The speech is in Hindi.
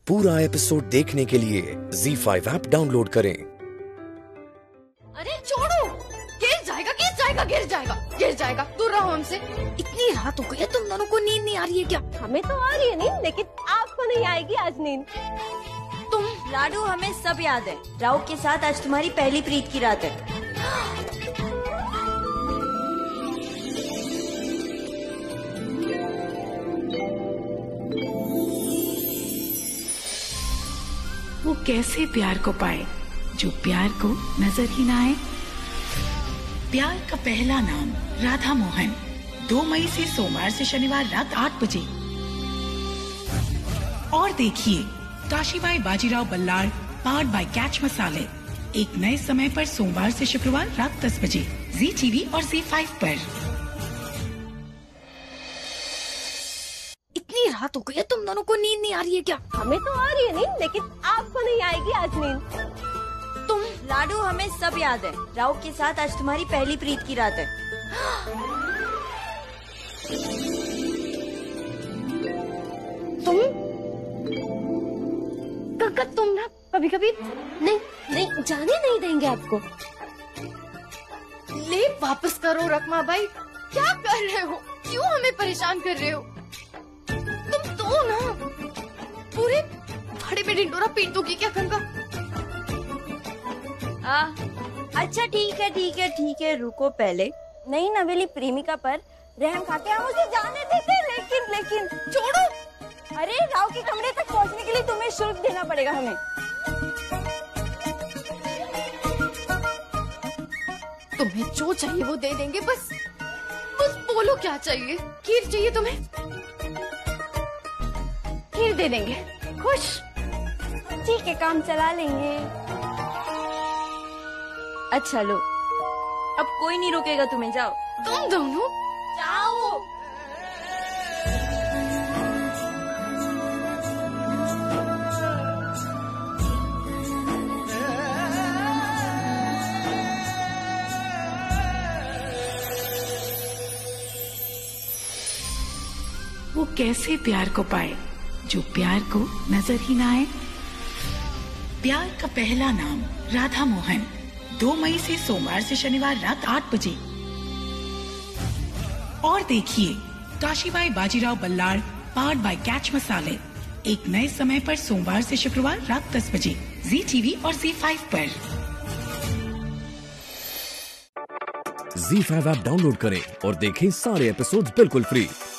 पूरा एपिसोड देखने के लिए ZEE5 ऐप डाउनलोड करें। अरे छोड़ो, गिर जाएगा गिर जाएगा गिर जाएगा गिर जाएगा, दूर रहो हमसे। इतनी रात हो गई है, तुम दोनों को नींद नहीं आ रही है क्या? हमें तो आ रही है नींद, लेकिन आपको नहीं आएगी आज नींद। तुम लाडू, हमें सब याद है। राव के साथ आज तुम्हारी पहली प्रीत की रात है। वो कैसे प्यार को पाए जो प्यार को नजर ही ना आए। प्यार का पहला नाम राधा मोहन, 2 मई से सोमवार से शनिवार रात 8 बजे। और देखिए Kashibai Bajirao Ballal powered by Catch मसाले, एक नए समय पर सोमवार से शुक्रवार रात 10 बजे जी टीवी और ZEE5 पर। इतनी रात हो गई है, तुम दोनों को नींद नहीं आ रही है क्या? हमें तो आ रही है नींद, लेकिन आपको नहीं आएगी आज नींद। तुम लाडू, हमें सब याद है। राव के साथ आज तुम्हारी पहली प्रीत की रात है। तुम ना कभी कभी नहीं जाने नहीं देंगे आपको। ले वापस करो रकमा भाई, क्या कर रहे हो? क्यों हमें परेशान कर रहे हो? तुम तो ना पूरे भाड़े पे ढिंडोरा पीट दोगी क्या गंगा? अच्छा ठीक है, रुको पहले। नई नवेली प्रेमिका पर रहम खाके हम उसे जाने देते, लेकिन छोड़ो। अरे राव के कमरे तक पहुंचने के लिए तुम्हें शुल्क देना पड़ेगा हमें। तुम्हें जो चाहिए वो दे देंगे, बस बोलो क्या चाहिए? खीर चाहिए तुम्हें? खीर दे देंगे। खुश? ठीक है, काम चला लेंगे। अच्छा लो, अब कोई नहीं रोकेगा तुम्हें, जाओ। तुम दोनों जाओ। वो कैसे प्यार को पाए जो प्यार को नजर ही ना आए। प्यार का पहला नाम राधा मोहन, 2 मई से सोमवार से शनिवार रात 8 बजे। और देखिए Kashibai Bajirao Ballal powered by Catch मसाले, एक नए समय पर सोमवार से शुक्रवार रात 10 बजे जी टीवी और ZEE5 पर। ZEE5 ऐप डाउनलोड करें और देखें सारे एपिसोड्स बिल्कुल फ्री।